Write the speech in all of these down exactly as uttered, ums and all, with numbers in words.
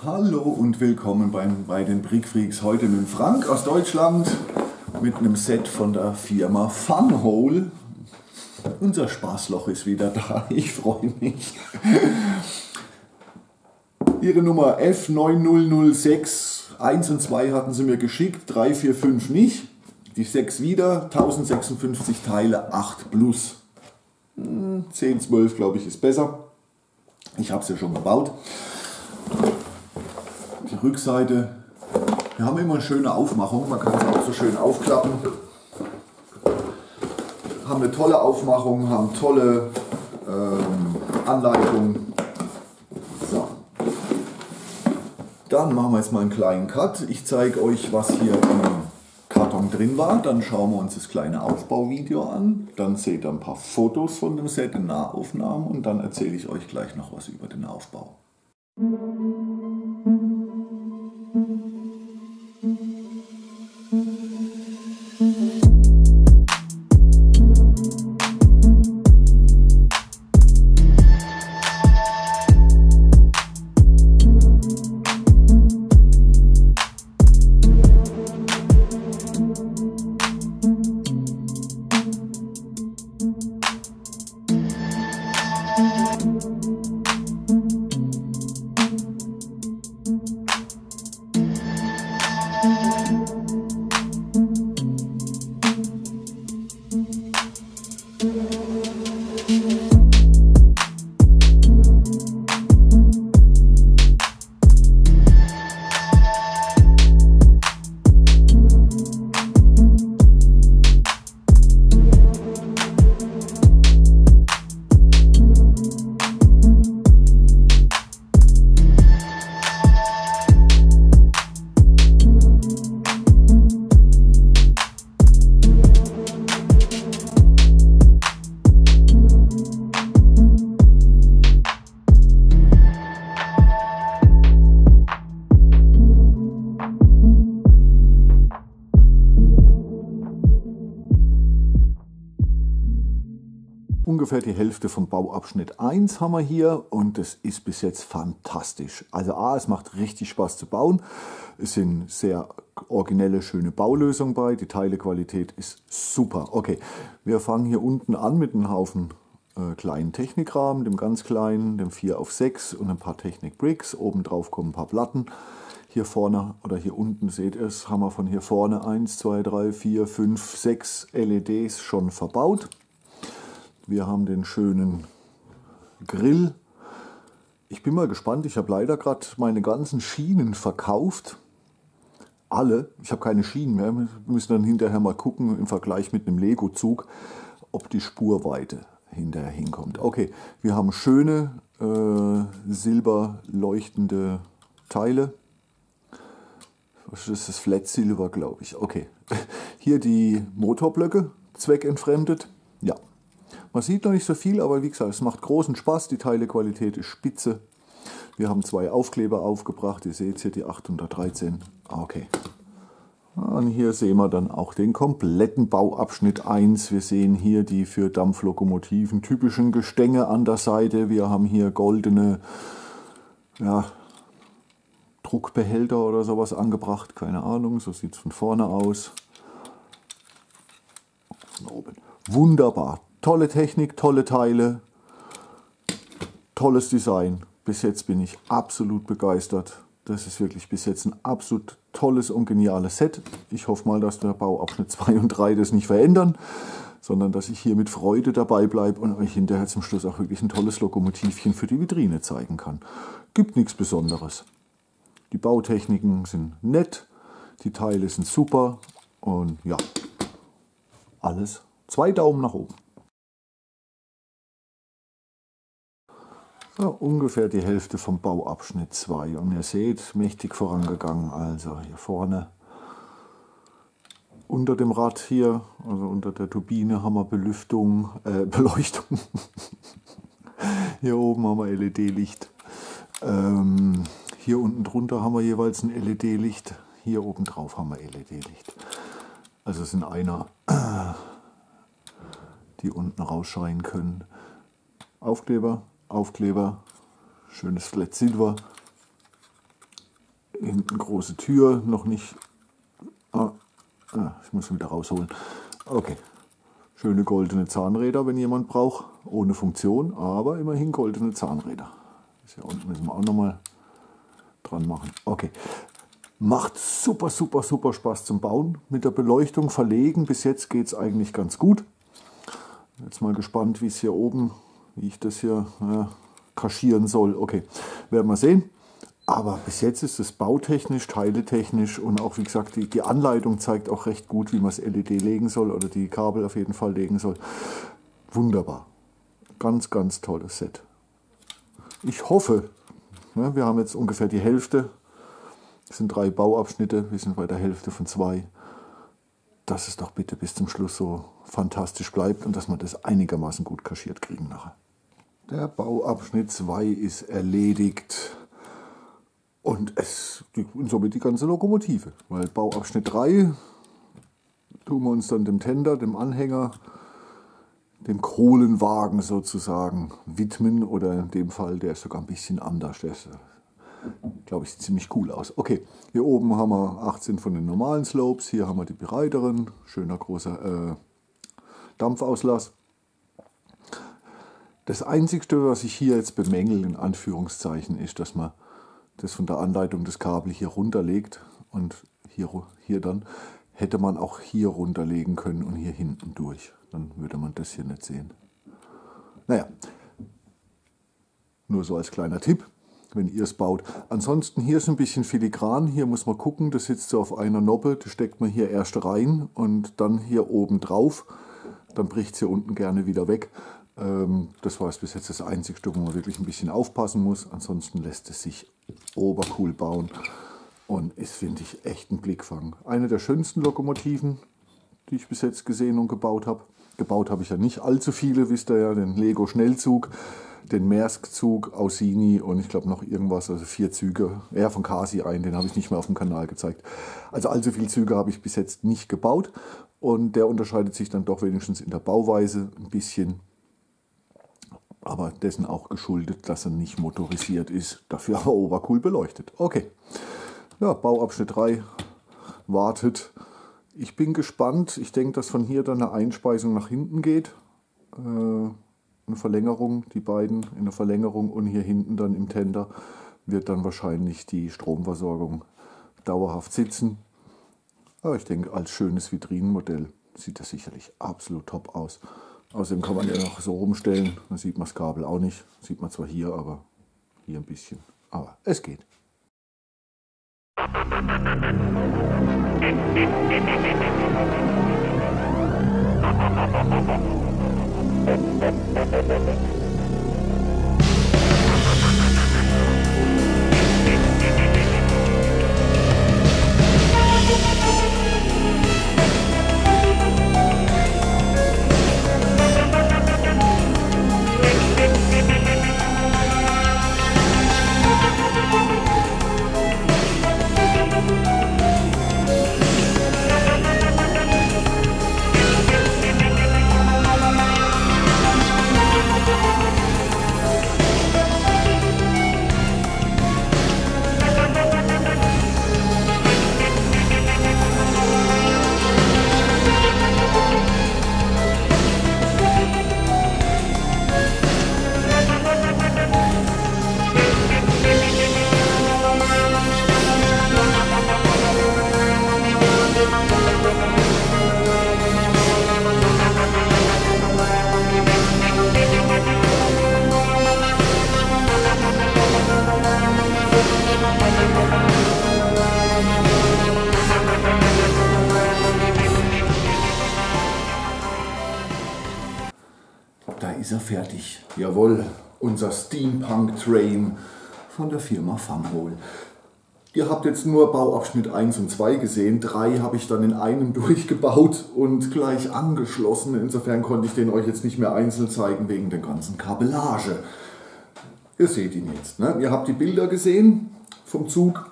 Hallo und willkommen beim, bei den Brickfreaks. Heute mit Frank aus Deutschland mit einem Set von der Firma Funhole. Unser Spaßloch ist wieder da, ich freue mich. Ihre Nummer F neun null null sechs, eins und zwei hatten sie mir geschickt, drei, vier, fünf nicht. Die sechs wieder, tausendsechsundfünfzig Teile, acht plus. zehn, zwölf glaube ich ist besser. Ich habe es ja schon gebaut. Die Rückseite, wir haben immer eine schöne Aufmachung, man kann es auch so schön aufklappen. Haben eine tolle Aufmachung, haben tolle ähm, Anleitung. So. Dann machen wir jetzt mal einen kleinen Cut. Ich zeige euch, was hier im Karton drin war. Dann schauen wir uns das kleine Aufbauvideo an. Dann seht ihr ein paar Fotos von dem Set in Nahaufnahmen und dann erzähle ich euch gleich noch was über den Aufbau. Ungefähr die Hälfte vom Bauabschnitt eins haben wir hier und das ist bis jetzt fantastisch. Also A, es macht richtig Spaß zu bauen. Es sind sehr originelle, schöne Baulösungen bei. Die Teilequalität ist super. Okay, wir fangen hier unten an mit einem Haufen äh, kleinen Technikrahmen, dem ganz kleinen, dem vier auf sechs und ein paar Technik-Bricks. Oben drauf kommen ein paar Platten. Hier vorne oder hier unten, seht ihr es, haben wir von hier vorne eins, zwei, drei, vier, fünf, sechs L E Ds schon verbaut. Wir haben den schönen Grill. Ich bin mal gespannt, ich habe leider gerade meine ganzen Schienen verkauft. Alle, ich habe keine Schienen mehr. Wir müssen dann hinterher mal gucken im Vergleich mit einem Lego-Zug, ob die Spurweite hinterher hinkommt. Okay, wir haben schöne äh, silber leuchtende Teile. Das ist das Flat Silver, glaube ich. Okay, hier die Motorblöcke, zweckentfremdet. Ja. Man sieht noch nicht so viel, aber wie gesagt, es macht großen Spaß. Die Teilequalität ist spitze. Wir haben zwei Aufkleber aufgebracht. Ihr seht hier die achthundertdreizehn. Okay. Und hier sehen wir dann auch den kompletten Bauabschnitt eins. Wir sehen hier die für Dampflokomotiven typischen Gestänge an der Seite. Wir haben hier goldene ja, Druckbehälter oder sowas angebracht. Keine Ahnung, so sieht es von vorne aus. Von oben. Wunderbar. Tolle Technik, tolle Teile, tolles Design. Bis jetzt bin ich absolut begeistert. Das ist wirklich bis jetzt ein absolut tolles und geniales Set. Ich hoffe mal, dass der Bauabschnitt zwei und drei das nicht verändern, sondern dass ich hier mit Freude dabei bleibe und euch hinterher zum Schluss auch wirklich ein tolles Lokomotivchen für die Vitrine zeigen kann. Gibt nichts Besonderes. Die Bautechniken sind nett, die Teile sind super und ja, alles zwei Daumen nach oben. So, ungefähr die Hälfte vom Bauabschnitt zwei. Und ihr seht, mächtig vorangegangen. Also hier vorne unter dem Rad hier, also unter der Turbine, haben wir Belüftung, äh, Beleuchtung. Hier oben haben wir L E D-Licht. Ähm, hier unten drunter haben wir jeweils ein L E D-Licht. Hier oben drauf haben wir L E D-Licht. Also es sind einer, die unten rausscheinen können. Aufkleber. Aufkleber, schönes Flat Silver, Hinten große Tür, noch nicht. Ah, ah, ich muss ihn wieder rausholen. Okay. Schöne goldene Zahnräder, wenn jemand braucht. Ohne Funktion, aber immerhin goldene Zahnräder. Das hier unten müssen wir auch nochmal dran machen. Okay. Macht super, super, super Spaß zum Bauen. Mit der Beleuchtung verlegen. Bis jetzt geht es eigentlich ganz gut. Jetzt mal gespannt, wie es hier oben, wie ich das hier äh, kaschieren soll. Okay, werden wir sehen. Aber bis jetzt ist es bautechnisch, teiletechnisch und auch, wie gesagt, die, die Anleitung zeigt auch recht gut, wie man das L E D legen soll oder die Kabel auf jeden Fall legen soll. Wunderbar. Ganz, ganz tolles Set. Ich hoffe, ne, wir haben jetzt ungefähr die Hälfte. Es sind drei Bauabschnitte, wir sind bei der Hälfte von zwei. Dass es doch bitte bis zum Schluss so fantastisch bleibt und dass wir das einigermaßen gut kaschiert kriegen nachher. Der Bauabschnitt zwei ist erledigt. Und, es, und somit die ganze Lokomotive. Weil Bauabschnitt drei tun wir uns dann dem Tender, dem Anhänger, dem Kohlenwagen sozusagen widmen. Oder in dem Fall, der ist sogar ein bisschen anders. Der ist, glaube ich, sieht ziemlich cool aus. Okay, hier oben haben wir achtzehn von den normalen Slopes. Hier haben wir die breiteren. Schöner großer äh, Dampfauslass. Das Einzige, was ich hier jetzt bemängel, in Anführungszeichen, ist, dass man das von der Anleitung des Kabel hier runterlegt und hier, hier dann hätte man auch hier runterlegen können und hier hinten durch. Dann würde man das hier nicht sehen. Naja, nur so als kleiner Tipp, wenn ihr es baut. Ansonsten hier ist ein bisschen filigran, hier muss man gucken, das sitzt so auf einer Noppe, das steckt man hier erst rein und dann hier oben drauf. Dann bricht es hier unten gerne wieder weg. Das war bis jetzt das Einzige, wo man wirklich ein bisschen aufpassen muss. Ansonsten lässt es sich obercool bauen und ist, finde ich, echt ein Blickfang. Eine der schönsten Lokomotiven, die ich bis jetzt gesehen und gebaut habe. Gebaut habe ich ja nicht allzu viele, wisst ihr ja, den Lego Schnellzug, den Maersk-Zug, Ausini und ich glaube noch irgendwas, also vier Züge, eher von Kasi ein, den habe ich nicht mehr auf dem Kanal gezeigt. Also allzu viele Züge habe ich bis jetzt nicht gebaut und der unterscheidet sich dann doch wenigstens in der Bauweise ein bisschen. Aber dessen auch geschuldet, dass er nicht motorisiert ist, dafür aber obercool beleuchtet. Okay, ja, Bauabschnitt drei wartet. Ich bin gespannt. Ich denke, dass von hier dann eine Einspeisung nach hinten geht. Äh, eine Verlängerung, die beiden in der Verlängerung und hier hinten dann im Tender wird dann wahrscheinlich die Stromversorgung dauerhaft sitzen. Aber ich denke, als schönes Vitrinenmodell sieht das sicherlich absolut top aus. Außerdem kann man ja noch so rumstellen, dann sieht man das Kabel auch nicht. Sieht man zwar hier, aber hier ein bisschen. Aber es geht. Da ist er fertig. Jawohl, unser Steampunk Train von der Firma Funhole. Ihr habt jetzt nur Bauabschnitt eins und zwei gesehen. drei habe ich dann in einem durchgebaut und gleich angeschlossen. Insofern konnte ich den euch jetzt nicht mehr einzeln zeigen wegen der ganzen Kabellage. Ihr seht ihn jetzt. Ne? Ihr habt die Bilder gesehen vom Zug.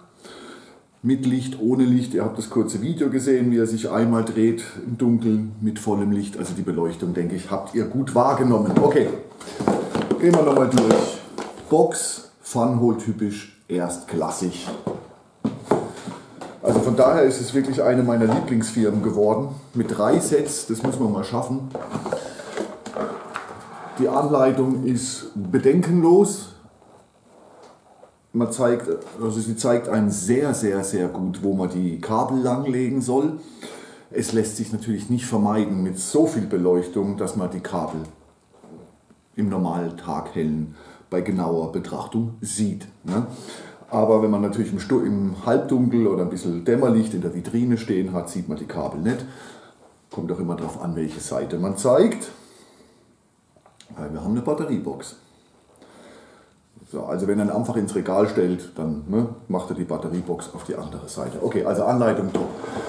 Mit Licht, ohne Licht. Ihr habt das kurze Video gesehen, wie er sich einmal dreht im Dunkeln mit vollem Licht. Also die Beleuchtung, denke ich, habt ihr gut wahrgenommen. Okay, gehen wir nochmal durch. Box, Funhole typisch, erstklassig. Also von daher ist es wirklich eine meiner Lieblingsfirmen geworden. Mit drei Sets, das müssen wir mal schaffen. Die Anleitung ist bedenkenlos. Man zeigt, also sie zeigt einem sehr, sehr, sehr gut, wo man die Kabel langlegen soll. Es lässt sich natürlich nicht vermeiden mit so viel Beleuchtung, dass man die Kabel im normalen Taghellen bei genauer Betrachtung sieht. Ne? Aber wenn man natürlich im, Stu im Halbdunkel oder ein bisschen Dämmerlicht in der Vitrine stehen hat, sieht man die Kabel nicht. Kommt auch immer darauf an, welche Seite man zeigt. Weil wir haben eine Batteriebox. So, also wenn er ihn einfach ins Regal stellt, dann ne, macht er die Batteriebox auf die andere Seite. Okay, also Anleitung top.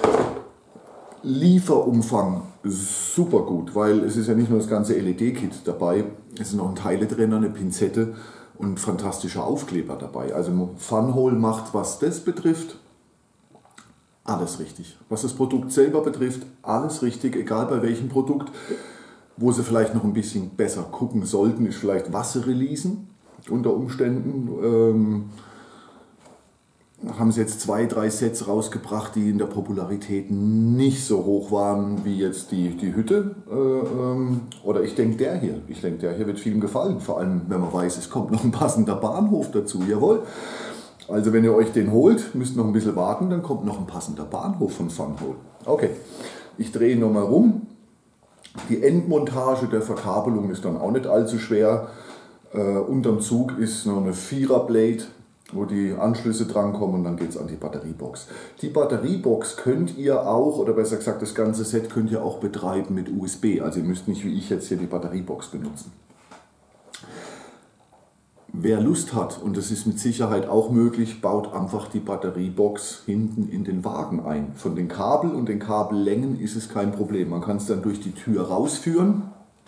Lieferumfang super gut, weil es ist ja nicht nur das ganze L E D-Kit dabei, es sind noch ein Teile drin, eine Pinzette und fantastischer Aufkleber dabei. Also Funhole macht, was das betrifft, alles richtig. Was das Produkt selber betrifft, alles richtig, egal bei welchem Produkt. Wo sie vielleicht noch ein bisschen besser gucken sollten, ist vielleicht Wasserreleasen. Unter Umständen ähm, haben sie jetzt zwei, drei Sets rausgebracht, die in der Popularität nicht so hoch waren wie jetzt die, die Hütte. Äh, ähm, oder ich denke der hier. Ich denke der hier wird vielen gefallen. Vor allem, wenn man weiß, es kommt noch ein passender Bahnhof dazu. Jawohl. Also wenn ihr euch den holt, müsst noch ein bisschen warten, dann kommt noch ein passender Bahnhof von Funhole. Okay, ich drehe nochmal rum. Die Endmontage der Verkabelung ist dann auch nicht allzu schwer. Äh, unterm Zug ist noch eine Vierer-Blade, wo die Anschlüsse drankommen und dann geht es an die Batteriebox. Die Batteriebox könnt ihr auch, oder besser gesagt das ganze Set könnt ihr auch betreiben mit U S B. Also ihr müsst nicht wie ich jetzt hier die Batteriebox benutzen. Wer Lust hat, und das ist mit Sicherheit auch möglich, baut einfach die Batteriebox hinten in den Wagen ein. Von den Kabel und den Kabellängen ist es kein Problem. Man kann es dann durch die Tür rausführen.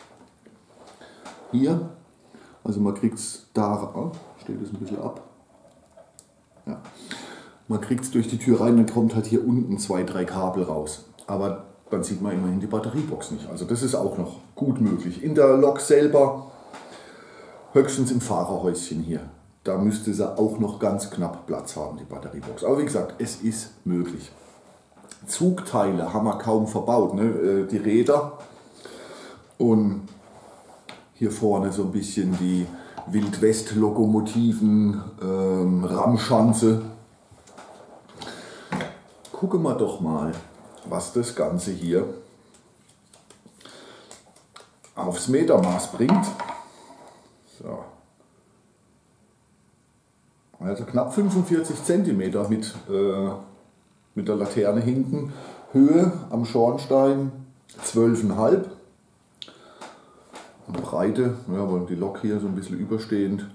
Hier. Also man kriegt es da, oh, steht es ein bisschen ab. Ja. Man kriegt es durch die Tür rein, dann kommt halt hier unten zwei, drei Kabel raus. Aber dann sieht man immerhin die Batteriebox nicht. Also das ist auch noch gut möglich. In der Lok selber, höchstens im Fahrerhäuschen hier. Da müsste sie auch noch ganz knapp Platz haben, die Batteriebox. Aber wie gesagt, es ist möglich. Zugteile haben wir kaum verbaut. Ne? Die Räder und hier vorne so ein bisschen die Wildwest-Lokomotiven, ähm, Ramschanze. Gucken wir doch mal, was das Ganze hier aufs Metermaß bringt. So. Also knapp fünfundvierzig Zentimeter mit, äh, mit der Laterne hinten. Höhe am Schornstein zwölf Komma fünf. Und Breite, ja, aber die Lok hier so ein bisschen überstehend.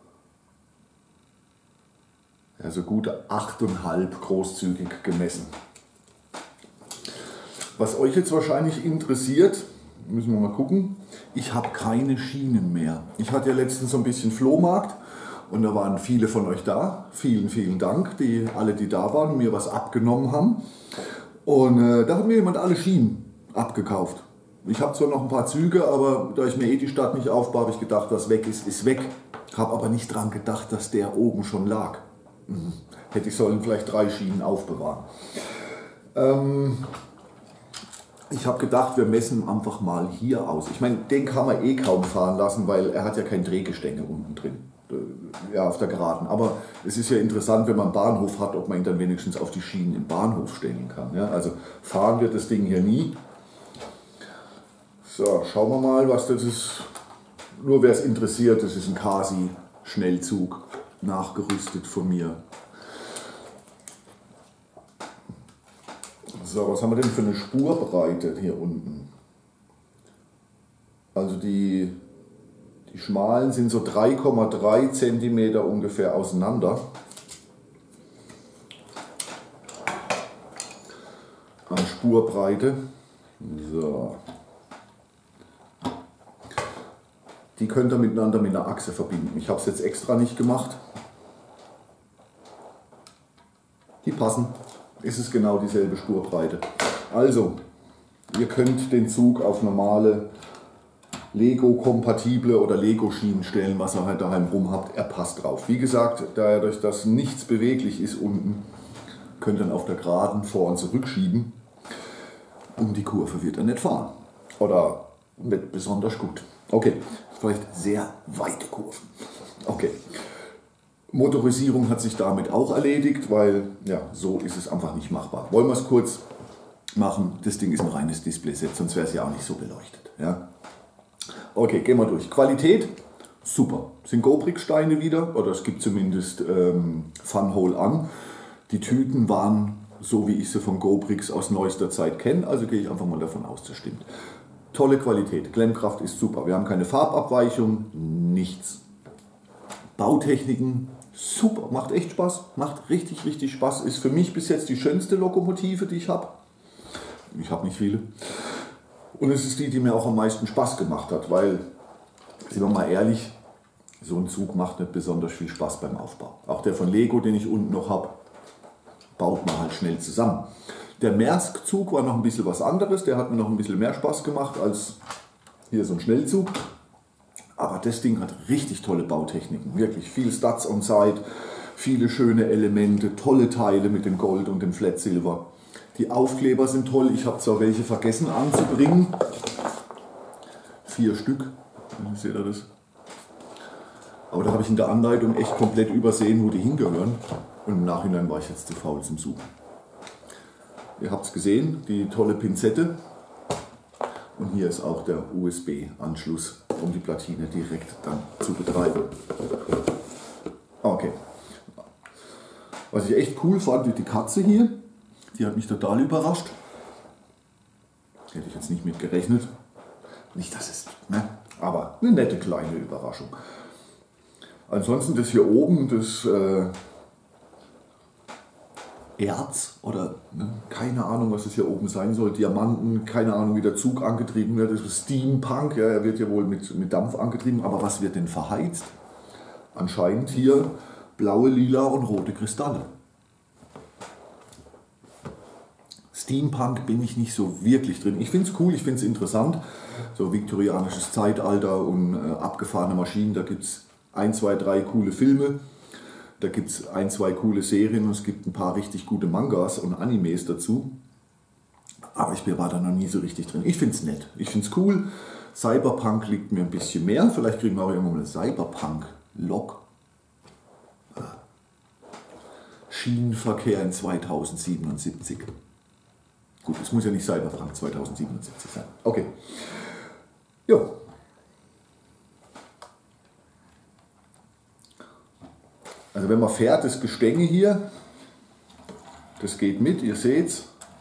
Also gute acht Komma fünf großzügig gemessen. Was euch jetzt wahrscheinlich interessiert, müssen wir mal gucken. Ich habe keine Schienen mehr. Ich hatte ja letztens so ein bisschen Flohmarkt und da waren viele von euch da. Vielen, vielen Dank, die alle, die da waren, mir was abgenommen haben. Und äh, da hat mir jemand alle Schienen abgekauft. Ich habe zwar noch ein paar Züge, aber da ich mir eh die Stadt nicht aufbaue, habe ich gedacht, was weg ist, ist weg. Habe aber nicht dran gedacht, dass der oben schon lag. Mhm. Hätte ich sollen vielleicht drei Schienen aufbewahren. Ähm, ich habe gedacht, wir messen einfach mal hier aus. Ich meine, den kann man eh kaum fahren lassen, weil er hat ja kein Drehgestänge unten drin. Ja, auf der Geraden. Aber es ist ja interessant, wenn man einen Bahnhof hat, ob man ihn dann wenigstens auf die Schienen im Bahnhof stellen kann. Ja, also fahren wird das Ding hier nie. So, schauen wir mal, was das ist. Nur wer es interessiert, das ist ein Kasi Schnellzug, nachgerüstet von mir. So, was haben wir denn für eine Spurbreite hier unten? Also die, die schmalen sind so drei Komma drei Zentimeter ungefähr auseinander. An Spurbreite. So. Die könnt ihr miteinander mit einer Achse verbinden. Ich habe es jetzt extra nicht gemacht. Die passen. Ist es genau dieselbe Spurbreite. Also, ihr könnt den Zug auf normale Lego-kompatible oder Lego-Schienen stellen, was ihr halt daheim rum habt. Er passt drauf. Wie gesagt, da er durch das nichts beweglich ist unten, könnt dann auf der Geraden vor- und zurückschieben. Um die Kurve wird er nicht fahren. Oder nicht besonders gut. Okay, vielleicht sehr weite Kurven. Okay. Motorisierung hat sich damit auch erledigt, weil ja, so ist es einfach nicht machbar. Wollen wir es kurz machen? Das Ding ist ein reines Display-Set, sonst wäre es ja auch nicht so beleuchtet. Ja? Okay, gehen wir durch. Qualität, super. Sind Gobrix-Steine wieder, oder es gibt zumindest ähm, Funhole an. Die Tüten waren so, wie ich sie von Gobrix aus neuester Zeit kenne, also gehe ich einfach mal davon aus, das stimmt. Tolle Qualität, Klemmkraft ist super. Wir haben keine Farbabweichung, nichts. Bautechniken, super, macht echt Spaß, macht richtig, richtig Spaß. Ist für mich bis jetzt die schönste Lokomotive, die ich habe. Ich habe nicht viele. Und es ist die, die mir auch am meisten Spaß gemacht hat, weil, sind wir mal ehrlich, so ein Zug macht nicht besonders viel Spaß beim Aufbau. Auch der von Lego, den ich unten noch habe, baut man halt schnell zusammen. Der Maersk-Zug war noch ein bisschen was anderes, der hat mir noch ein bisschen mehr Spaß gemacht als hier so ein Schnellzug. Aber das Ding hat richtig tolle Bautechniken, wirklich viel Studs on Side, viele schöne Elemente, tolle Teile mit dem Gold und dem Flat Silver. Die Aufkleber sind toll, ich habe zwar welche vergessen anzubringen, vier Stück, seht ihr das? Aber da habe ich in der Anleitung echt komplett übersehen, wo die hingehören. Und im Nachhinein war ich jetzt zu faul zum Suchen. Ihr habt es gesehen, die tolle Pinzette. Und hier ist auch der U S B-Anschluss, um die Platine direkt dann zu betreiben. Okay. Was ich echt cool fand, die Katze hier, die hat mich total überrascht. Hätte ich jetzt nicht mit gerechnet. Nicht, dass es, ne? Aber eine nette kleine Überraschung. Ansonsten das hier oben, das äh, Erz oder ne, keine Ahnung, was das hier oben sein soll, Diamanten, keine Ahnung, wie der Zug angetrieben wird, das ist Steampunk, ja, er wird ja wohl mit, mit Dampf angetrieben, aber was wird denn verheizt? Anscheinend hier blaue, lila und rote Kristalle. Steampunk bin ich nicht so wirklich drin. Ich finde es cool, ich finde es interessant, so viktorianisches Zeitalter und äh, abgefahrene Maschinen, da gibt es ein, zwei, drei coole Filme. Da gibt es ein, zwei coole Serien und es gibt ein paar richtig gute Mangas und Animes dazu. Aber ich war da noch nie so richtig drin. Ich finde es nett, ich finde es cool. Cyberpunk liegt mir ein bisschen mehr. Vielleicht kriegen wir auch irgendwann mal eine Cyberpunk-Lok. Schienenverkehr in zweitausendsiebenundsiebzig. Gut, es muss ja nicht Cyberpunk zweitausendsiebenundsiebzig sein. Okay. Jo. Also wenn man fährt, das Gestänge hier, das geht mit, ihr seht's.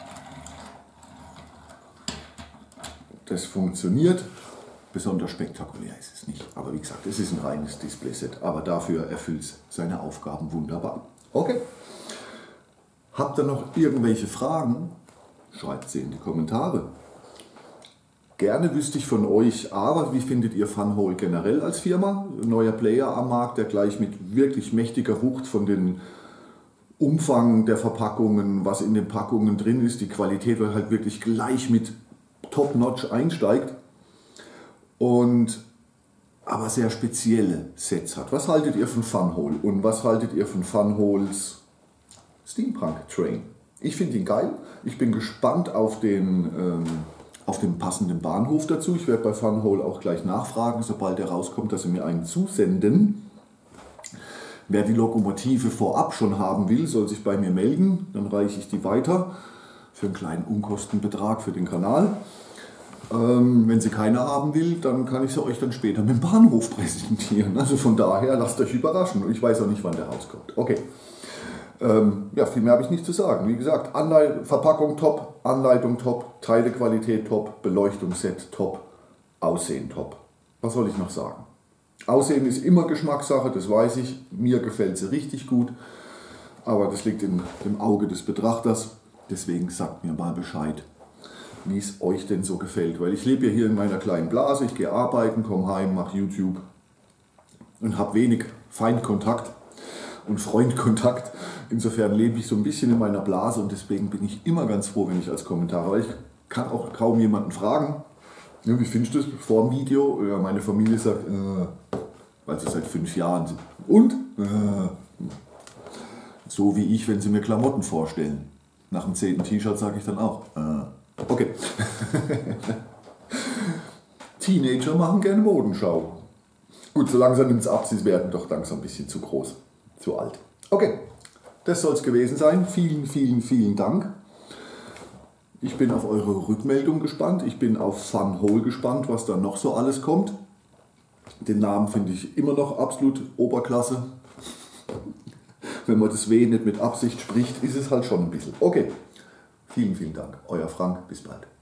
Das funktioniert. Besonders spektakulär ist es nicht. Aber wie gesagt, es ist ein reines Displayset. Aber dafür erfüllt es seine Aufgaben wunderbar. Okay. Habt ihr noch irgendwelche Fragen? Schreibt sie in die Kommentare. Gerne wüsste ich von euch, aber wie findet ihr Funhole generell als Firma? Ein neuer Player am Markt, der gleich mit wirklich mächtiger Wucht von den Umfang der Verpackungen, was in den Packungen drin ist, die Qualität, weil halt wirklich gleich mit Top-Notch einsteigt und aber sehr spezielle Sets hat. Was haltet ihr von Funhole und was haltet ihr von Funholes Steampunk Train? Ich finde ihn geil. Ich bin gespannt auf den... Ähm, auf dem passenden Bahnhof dazu. Ich werde bei Funhole auch gleich nachfragen, sobald er rauskommt, dass sie mir einen zusenden. Wer die Lokomotive vorab schon haben will, soll sich bei mir melden. Dann reiche ich die weiter für einen kleinen Unkostenbetrag für den Kanal. Ähm, wenn sie keine haben will, dann kann ich sie euch dann später mit dem Bahnhof präsentieren. Also von daher, lasst euch überraschen. Ich weiß auch nicht, wann der rauskommt. Okay. Ähm, ja, viel mehr habe ich nicht zu sagen. Wie gesagt, Anleit- Verpackung top, Anleitung top, Teilequalität top, Beleuchtungsset top, Aussehen top. Was soll ich noch sagen? Aussehen ist immer Geschmackssache, das weiß ich. Mir gefällt sie richtig gut, aber das liegt in dem Auge des Betrachters. Deswegen sagt mir mal Bescheid, wie es euch denn so gefällt. Weil ich lebe ja hier in meiner kleinen Blase, ich gehe arbeiten, komme heim, mache YouTube und habe wenig Feindkontakt und Freundkontakt. Insofern lebe ich so ein bisschen in meiner Blase und deswegen bin ich immer ganz froh, wenn ich als Kommentar, weil ich kann auch kaum jemanden fragen, ja, wie findest du es vor dem Video? Ja, meine Familie sagt, äh, weil sie seit fünf Jahren sind. Und? Äh, So wie ich, wenn sie mir Klamotten vorstellen. Nach dem zehnten T-Shirt sage ich dann auch. Äh, okay. Teenager machen gerne Modenschau. Gut, so langsam nimmt es ab, sie werden doch langsam ein bisschen zu groß, zu alt. Okay, das soll es gewesen sein. Vielen, vielen, vielen Dank. Ich bin auf eure Rückmeldung gespannt. Ich bin auf Fun Hole gespannt, was da noch so alles kommt. Den Namen finde ich immer noch absolut Oberklasse. Wenn man das W nicht mit Absicht spricht, ist es halt schon ein bisschen. Okay, vielen, vielen Dank. Euer Frank, bis bald.